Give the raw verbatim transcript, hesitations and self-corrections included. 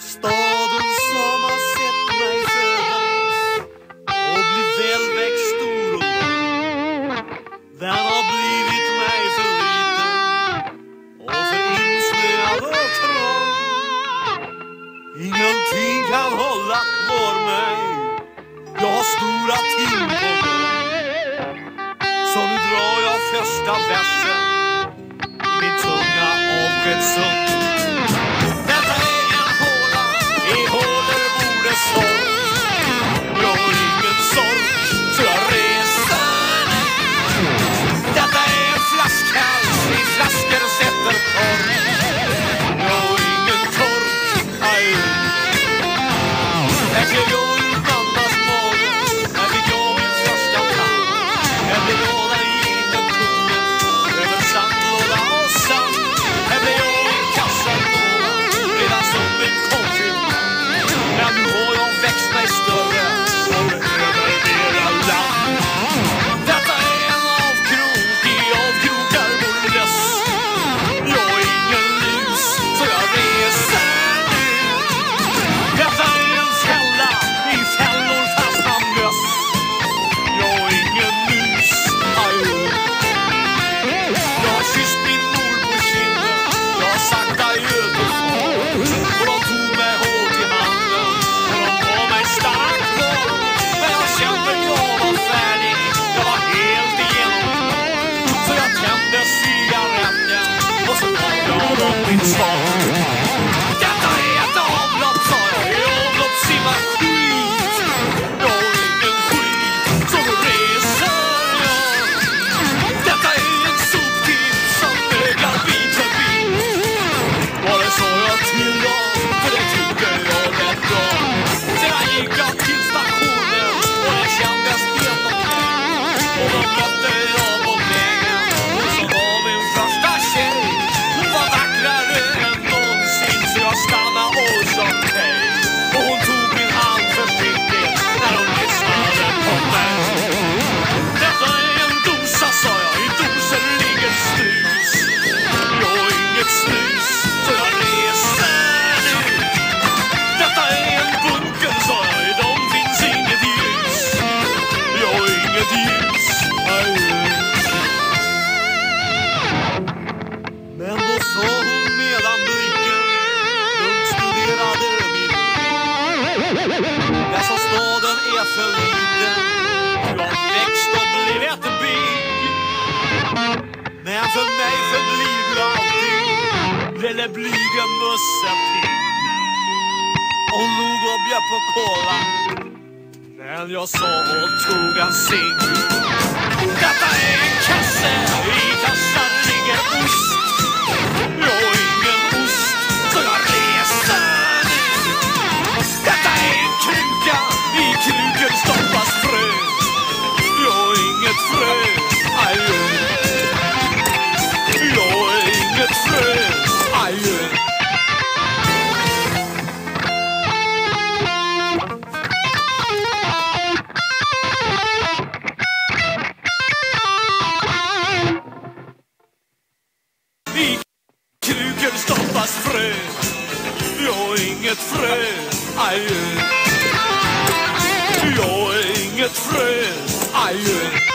Staden som har sett mig födas och bli välväxt stor och lång, den har blivit mig för liten och för insnöad och trång. Ingenting kan hålla kvar mig, jag har stora ting på gång. Så nu drar jag första versen i min tunga avskedssång. Detta är en håla, i hålor borde sorg. Jag har ingen sorg, så jag reser mig. Detta är en flaskhals, i flaskor sätter korg. Jag har ingen korg, aj. Jag klev jag ur mammas mage, jag fick jag min första tand. Jag blev låda i den kungen, över sandlåda och sand. Jag blev jag i kassanlåda, redan som en konfirmand. Men nu har jag växt mig större och behöver mera land. Detta är en avkrok i avkrokar burles. Jag är ingen lus, så jag reser nu. Detta är en fälla, i fällor fastnar möss. Jag är ingen mus, adjö. Jag har kysst min mor på kinden, jag har sagt adjö till far. Och de tog mig hårt i handen, och de gav mig stark kvar. Men jag kände jag var färdig, jag var helt igenom klar. Så jag tände cigaretten, och så gav jag dem min svar. Detta är ett avlopp, sa jag, i avlopp simmar skit. Jag har ingen skit, så nu reser jag. Detta är en soptipp som vägrar bit för bit. Var det sa jag till dem, för det tyckte jag rätt bra. Sedan gick jag till stationen, och det kändes helt okej. Och då mötte jag på vägen, och så var min första tjej. Hon var vackrare än någonsin, så jag stannade och sa hej. Och hon tog min hand försiktigt när hon lyssnade på mig. Detta är en dosa, sa jag, i dosen ligger snus. Jag har inget snus, så jag reser nu. Detta är en bunker, sa jag, i dem finns inget ljus. Jag har inget ljus, adjö. Men då sa hon medan blicken lugnt studerade min blick. Jag sa staden är för liten, du har växt och blivit big. Men för mig förblir du alltid lille blyga mussepig. Hon log och bjöd på kola, men jag sa och tog en cigg. Detta är en kasse, i kassan ligger ost. Jag har ingen ost, så jag reser nu. Detta är en kruka, i kruken stoppas frö. Jag har inget frö, adjö. Jag har inget frö, adjö. I kruken stoppas frö. Jag har inget frö, adjö. Jag har inget frö, adjö.